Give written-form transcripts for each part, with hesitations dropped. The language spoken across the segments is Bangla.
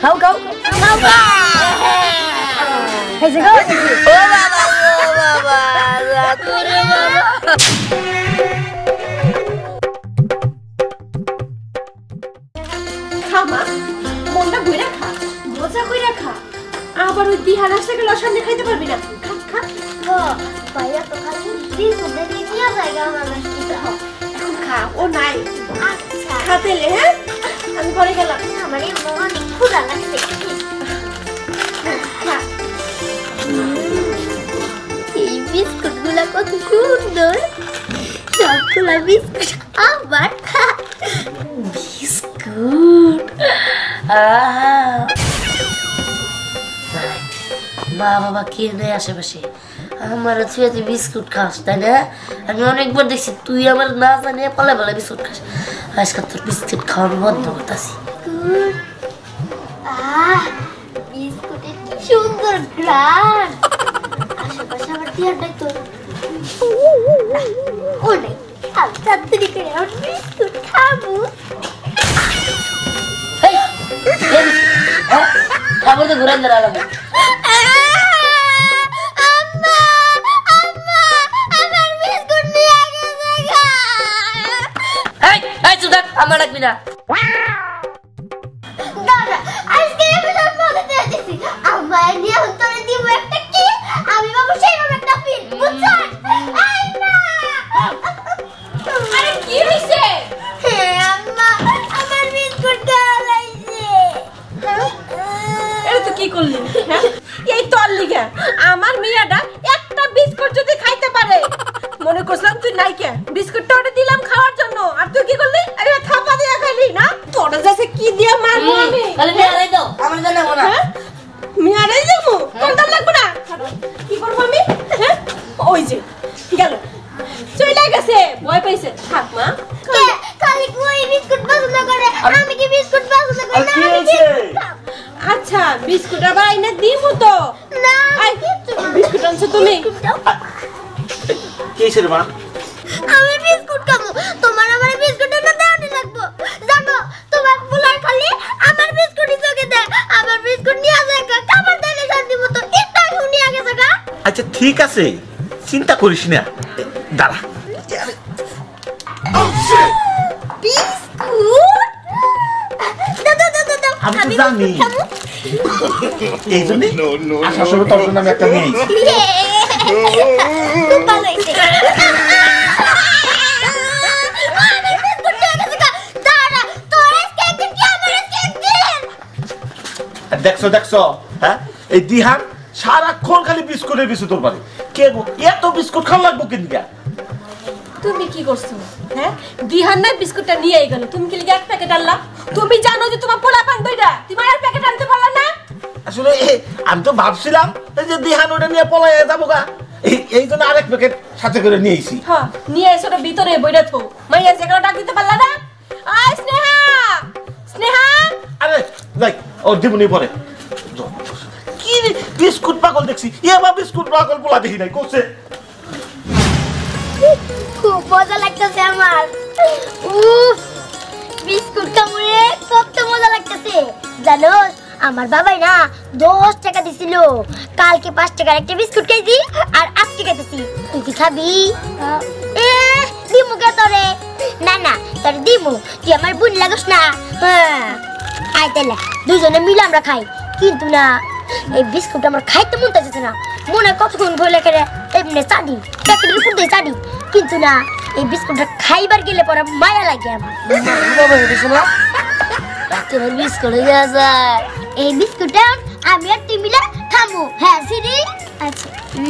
খাও খাও খাও খাইছে খাও ও বাবা রাতুরে বাবা খামা মনটা ঘুরে খা মজা কইরা খা আবার ওই দিহার আসলে লসান খাইতে পারবি না খা খা ভাইয়া তো খালি বিস্কুট দিয়ে নিয়ে যায় আমার মিষ্টিটা এখন খা ও নাই আচ্ছা খাতেলে হ্যাঁ আমি ঘরে গেলাম আমার এই মন ক্ষুধা লাগছে খা এই বিস্কুট গুলা কত সুন্দর সবগুলা বিস্কুট আবার খা বিস্কুট মা বাবা কে নেই আশেপাশে আমার তুই বিস্কুট খাস তাই না আমি অনেকবার দেখছি তুই আমার না জানিয়ে পালে পালে বিস্কুট খাস আজকে তোর বিস্কুট খাওয়ানো বন্ধ করতেছি বিস্কুটের কি সুন্দর গ্রান আশেপাশে আমার দিয়ারটাই তো ও নাই তাড়াতাড়ি করে আমার বিস্কুট খাবো খাবার তো ঘুরে দাঁড়ালাম আমার লাগবি না দাদা আজকে এপিসোড বলে দিয়েছি আমার নিয়ে তোরে দিব একটা কি আমি বাবু সেই একটা পিন বুঝছেন আই না আরে কি হইছে হে আম্মা আমার বিস্কুট গালাইছে এটা তো কি করলি হ্যাঁ এই তোর লিগা আমার মিয়াটা একটা বিস্কুট যদি খাইতে পারে মনে করছিলাম তুই নাই কে বিস্কুটটা ওটা দিলাম খাওয়ার জন্য আর তুই কি করলি আরে থাপা দিয়া খাইলি না তোরা যাচ্ছে কি দিয়া মারবো আমি তাহলে মেয়ারাই দাও আমার জানাবো না মিয়ারাই যাবো তোর দাম লাগবে না কি করবো আমি হ্যাঁ ওই যে গেল চলে গেছে ভয় পাইছে থাক মা খালি কই বিস্কুট পছন্দ করে আমি কি বিস্কুট পছন্দ করি না আমি কি আচ্ছা বিস্কুট আবার আইনা দিমু তো না বিস্কুট আনছো তুমি কি রে মা আমি বিস্কুট খাবো তোমার আমার বিস্কুট না দাওনি লাগবো জানো তোমার বুলার খালি আমার বিস্কুটই চোখে দেয় আমার বিস্কুট নিয়ে যায় খাবার দিলে শান্তি মতো এটা শুনিয়া গেছে গা আচ্ছা ঠিক আছে চিন্তা করিস না দাঁড়া বিস্কুট দাদা দাদা দাদা আমি তো জানি এই জন্য আসার সময় তোর জন্য আমি একটা নিয়ে আইছি খুব ভালো হয়েছে দেখছো হ্যাঁ এই দিহান সারাক্ষণ খালি বিস্কুটের বিস্কুট তোর পারে কে গো এত বিস্কুট খাওয়া লাগবো কিনকা তুমি কি করছো হ্যাঁ দিহান না বিস্কুটটা নিয়ে গেল তুমি কি লিগে এক প্যাকেট আনলা তুমি জানো যে তোমার পোলা পান দুইটা তুমি আর প্যাকেট আনতে পারলা না আসলে আমি তো ভাবছিলাম যে দিহান ওটা নিয়ে পলায় যাবো গা এই জন্য আরেক প্যাকেট সাথে করে নিয়ে আইছি হ্যাঁ নিয়ে এসো ওটা ভিতরে বইরা থো মাইয়া যেগুলো ডাক দিতে পারলা না আয় স্নেহা স্নেহা আরে যাই ও দিবনি পরে কি বিস্কুট পাগল দেখছি এবার বিস্কুট পাগল বলা দেখি নাই করছে খুব মজা লাগতেছে আমার উফ বিস্কুট কামড়ে কত মজা লাগতেছে জানো আমার বাবাই না 10 টাকা দিছিল কালকে 5 টাকার একটা বিস্কুট খাইছি আর আজকে খাইতেছি তুই কি খাবি দিমু কে তোরে না না তোর দিমু তুই আমার বোন লাগস না হ্যাঁ আই তাহলে দুজনে মিলে আমরা খাই কিন্তু না এই বিস্কুট আমার খাইতে মন চাইছে না মনে কতক্ষণ ভয় লাগে রে এমনি চাডি প্যাকেটের উপর দিয়ে চাডি কিন্তু না এই বিস্কুটটা খাইবার গেলে পরে মায়া লাগে আমার বাবা হেঁটেছে না তোর বিস্কুট হয়ে যায় এই বিস্কুটটা আমি আর তুই মিলে খামু হ্যাঁ সিরি আচ্ছা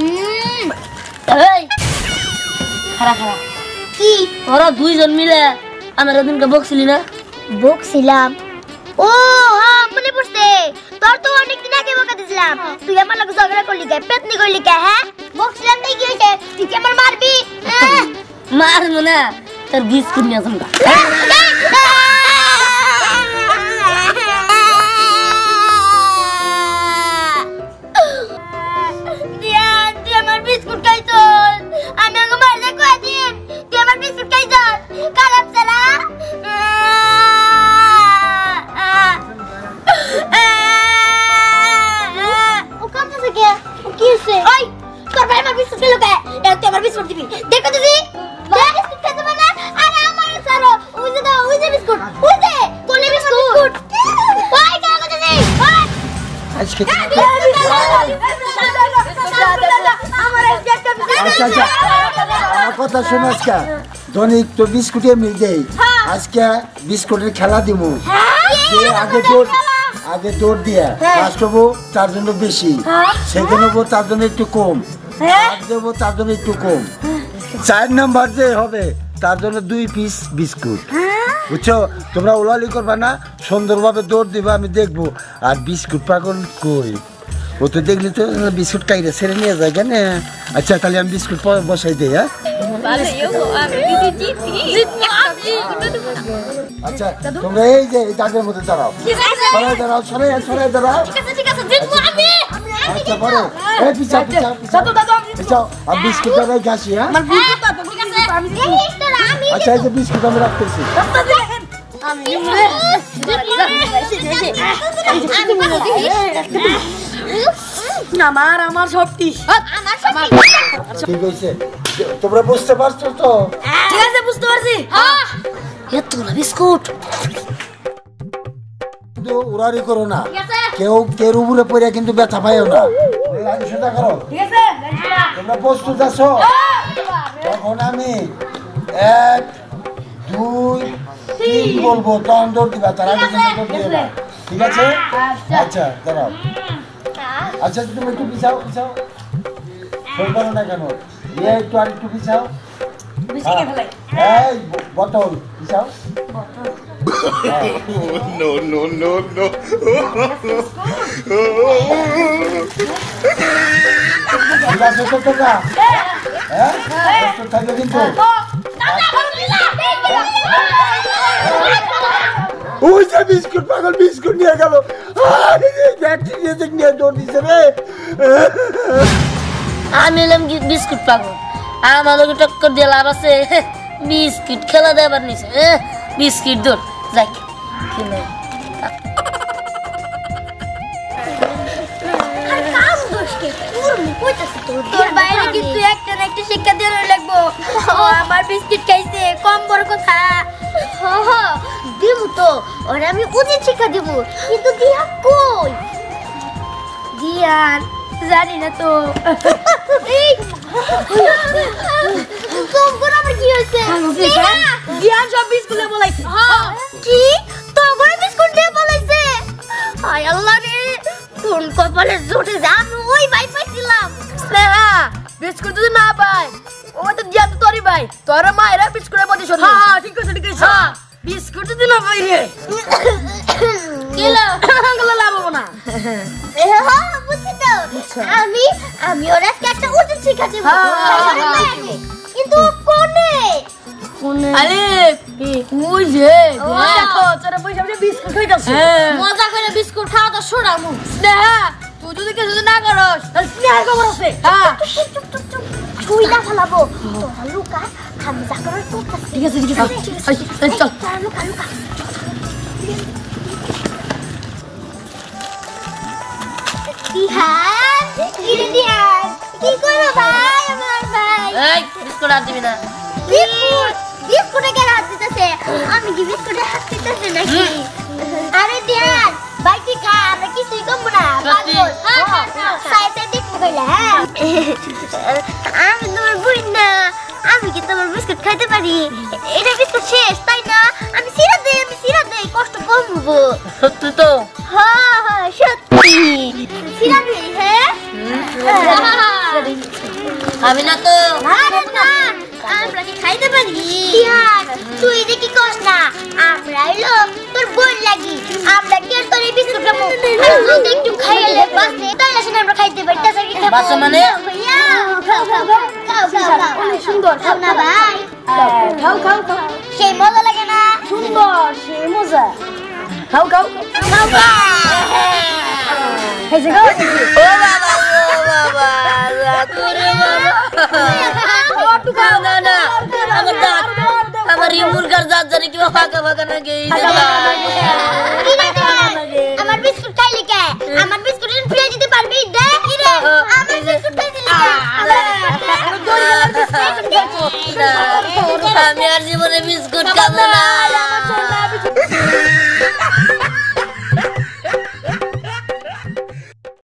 এই খারা খারা কি ওরা দুইজন মিলে আমার ওদিনকে বকছিলি না বকছিলাম ও হ্যাঁ মনে পড়ছে তোর তো অনেকদিন আগে বকা দিছিলাম তুই আমার লগে ঝগড়া করলি কে পেতনি করলি কে হ্যাঁ বকছিলাম তাই কি হইছে তুই কি আমার মারবি মারবো না তোর বিস্কুট নিয়ে আসুন তুই আমার বিস্কুট খাইছ আমি আগে মারলে কয়দিন তুই আমার বিস্কুট খাইছ খারাপ সালা ওই যে কোলে বিস্কুট ওই কাগজে নেই আজকে আমার একটা আচ্ছা আচ্ছা আমার কথা শোনো আজকে দনিক তো বিস্কুট এমনি দেই আজকে বিস্কুটের খেলা দিমু আগে দৌড় দিয়া ফার্স্ট হবো তার জন্য বেশি সেকেন্ড হবো তার জন্য একটু কম থার্ড দেবো তার জন্য একটু কম 4 নাম্বার যে হবে তার জন্য 2 পিস বিস্কুট বুঝছো তোমরা ওলালি করবা না সুন্দরভাবে দৌড় দিবা আমি দেখবো আর বিস্কুট পাগল কই ও তো দেখলি তো বিস্কুট কাইরে ছেড়ে নিয়ে যায় কেন আচ্ছা তাহলে আমি বিস্কুট বসাই দিই হ্যাঁ আচ্ছা তোমরা এই যে এই দাগের মধ্যে দাঁড়াও সরাই দাঁড়াও আচ্ছা বড় এই পিছাও আর বিস্কুটটা রেখে আসি হ্যাঁ আচ্ছা এই যে বিস্কুট আমি রাখতেছি আমার সবটি ঠিক হয়েছে তোমরা বুঝতে পারছো তো ঠিক আছে বুঝতে পারছি এতগুলো বিস্কুট কিন্তু উড়ারি করো না কেউ উপরে পড়ে কিন্তু ব্যথা পাইও না সোজা করো তোমরা প্রস্তুত আছো তখন আমি 1 2 3 বলবো তখন দৌড় দিবা তার আগে কিন্তু দৌড় দিও না ঠিক আছে আচ্ছা দাঁড়াও আচ্ছা তুমি একটু পিছাও বলবো না কেন একটু আর একটু পিছাও এই বোতল পিছাও No. ঠিক আছে তো তোমরা হ্যাঁ প্রস্তুত থাকবে কিন্তু ওই যে বিস্কুট পাগল বিস্কুট নিয়ে গেল নিয়ে দৌড় দিছে রে আমি এলাম বিস্কুট পাগল আমার লোক টক্কর দিয়ে লাভ আছে বিস্কিট খেলা দেবার নিছে বিস্কিট দৌড় যাই কিনে তোর বাইরে কিন্তু একটা না একটা শিক্ষা দিয়ে লাগবো আমার বিস্কিট খাইছে কম বড় কথা দিব তো ওরা আমি উচিত শিক্ষা দিব কিন্তু দিয়া কই দিয়ান জানি না তো তোর আবার কি হয়েছে দিয়ান সব বিস্কুটে বলাইছে কি তোর বিস্কুট দিয়ে বলাইছে আয় আল্লাহ রে কোন কপালে জোটে যা আমি ওই ভাই পাইছিলাম বিস্কুট যদি না পাই ও তো দিয়ান তো তোরই ভাই তোর মায়েরা বিস্কুটের প্রতি শোন হ্যাঁ ঠিক আছে বিস্কুট যদি না পাই রে কিলো গলা লাভ হবো না বুঝছি তো আমি ওর আজকে একটা উচিত শিক্ষা দেব কিন্তু কোনে আরে ওই যে দেখো তোরা পয়সা বিস্কুট খাইতাছে মজা করে বিস্কুট খাওয়া তো ছড়ামু স্নেহা তুই যদি কিছু না করস তাহলে স্নেহা খবর আছে হ্যাঁ ছুইলা ফেলাবো তোরা লুকা আমি যা করার করতেছি ঠিক আছে চল তোরা লুকা দিহান কি করো ভাই আমার ভাই এই বিস্কুট আর দিবি না বিস্কুটে কেন হাত দিতেছে আমি কি বিস্কুটে হাত দিতেছে নাকি আরে দিহান ভাই কি খা আমরা কিছুই কমবো না সাই দেখবো কইলা আমি তোমার বোন না আমি কি তোমার বিস্কুট খাইতে পারি এটা বিস্কুট শেষ তাই না আমি সিরা দেই কষ্ট কমবো সত্যি তো হ্যাঁ সত্যি সিরা দেই হ্যাঁ আমি না তো না আমরা কি খাইতে পারি তুই দেখি কস না আমরা এলো তোর বোন লাগি আমরা কি আর তোর এই বিস্কুট খাবো তুই একটু খাইলে বাসে তাই আসলে আমরা খাইতে পারি তাছাড়া কি খাবো বাসে মানে ভাইয়া খাও সুন্দর খাও না ভাই খাও সেই মজা লাগে না সুন্দর সেই মজা খাও এই যে ও বাবা তোরে বাবা না আমার দাঁত আমার এই মুরগার দাঁত জানি কি ফাঁকা না গেই আমার বিস্কুট খাইলি কে আমার বিস্কুট ফ্রিজ দিতে পারবি দে কি রে আমার বিস্কুট খাইলি আমি আর জীবনে বিস্কুট খাবো না